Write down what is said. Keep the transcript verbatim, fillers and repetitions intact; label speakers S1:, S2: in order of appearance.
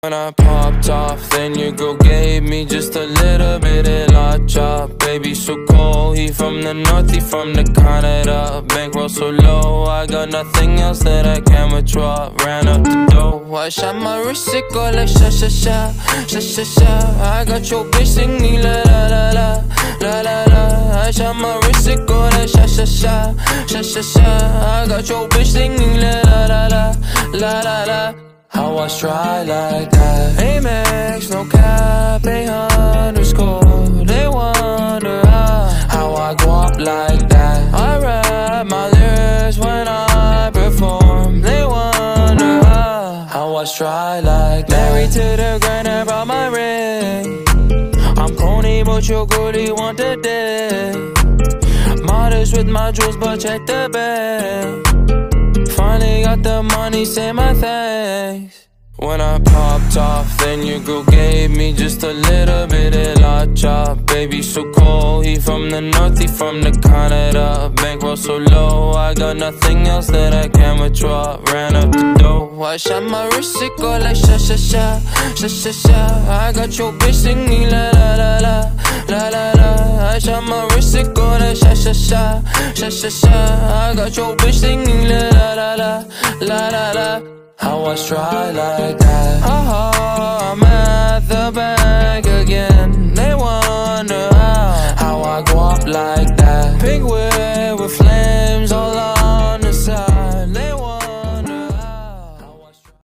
S1: When I popped off, then your girl gave me just a little bit of la chop. Baby, so cold, he from the north, he from the Canada. Bankroll so low, I got nothing else that I can withdraw. Ran up the dough, I shot my wrist, it go like sha sha sha, sha sha sha. I got your bitch singing la la la la, la la la. I shot my wrist, it go like sha sha sha, sha sha sha. I got your bitch singing la la la la, la la la. How I try like that? Amex, no cap, a underscore. They wonder how, how I go up like that. I rap my lyrics when I perform. They wonder how, how I try like that. Married to the grind, I brought my ring. I'm corny, but your girlie want the dick. Modest with my jewels, but check the bag. Finally got the money, say my thanks. When I popped off, then your girl gave me just a little bit of la chop. Baby, so cold, he from the north, he from the Canada. Bankroll so low, I got nothing else that I can withdraw. Ran up the dough, I shot my wrist, it go like sha sha sha, sha sha sha. I got your bitch singing la la la la, la la la. I shot my wrist, it go like sha sha sha, sha sha sha. I got your bitch singing la la la la, la la la. How I try like that? Oh, I'm at the back.